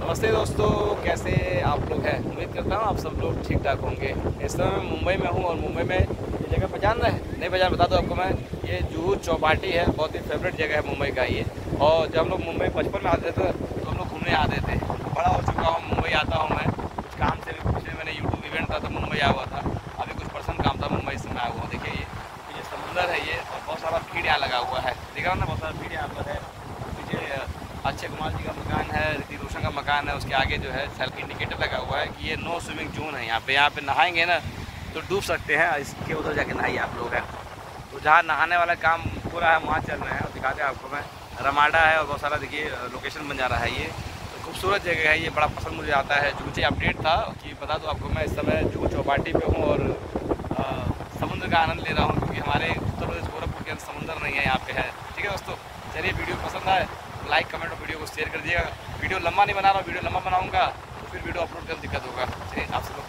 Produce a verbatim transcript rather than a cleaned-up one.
नमस्ते दोस्तों, कैसे आप लोग हैं। उम्मीद करता हूँ आप सब लोग ठीक ठाक होंगे। इस समय मैं मुंबई में हूँ और मुंबई में ये जगह पहचान रहे हैं, नहीं पहचान बता दो आपको मैं। ये जुहू चौपाटी है, बहुत ही फेवरेट जगह है मुंबई का ये। और जब हम लोग मुंबई बचपन में आते थे तो हम लोग घूमने आते थे। बड़ा हो चुका हूँ, मुंबई आता हूँ मैं कुछ काम से भी। पिछले मैंने यूट्यूब इवेंट था तो मुंबई आया हुआ था, अभी कुछ पर्सनल काम था, मुंबई से मैं आया हुआ। देखिए ये ये समुंदर है ये, और बहुत सारा भीड़ यहाँ लगा हुआ है, देख रहा ना, बहुत सारा भीड़ यहाँ पर है। पीछे अक्षय कुमार जी का मकान है, ऋतिक रोशन का मकान है, उसके आगे जो है सेल्फ इंडिकेटर लगा हुआ है कि ये नो स्विमिंग जोन है। यहाँ पे यहाँ पे नहाएंगे ना तो डूब सकते हैं, इसके उधर जाके नहाइए आप लोग हैं। तो जहाँ नहाने वाला काम पूरा है वहाँ चल रहे हैं, और दिखाते हैं आपको मैं। रमाडा है और बहुत सारा देखिए लोकेशन बन जा रहा है ये, तो खूबसूरत जगह है ये, बड़ा पसंद मुझे आता है। जो मुझे अपडेट था कि बता दूँ आपको, मैं इस समय जुहू चौपाटी पे हूँ और आ, समुद्र का आनंद ले रहा हूँ, क्योंकि हमारे उत्तर प्रदेश गोरखपुर के अंदर समुद्र नहीं है, यहाँ पे है। ठीक है दोस्तों, चलिए वीडियो पसंद आए लाइक कमेंट और वीडियो को शेयर कर दिएगा। वीडियो लंबा नहीं बना रहा हूँ, वीडियो लंबा बनाऊंगा तो फिर वीडियो अपलोड करने दिक्कत होगा। चलिए आपसे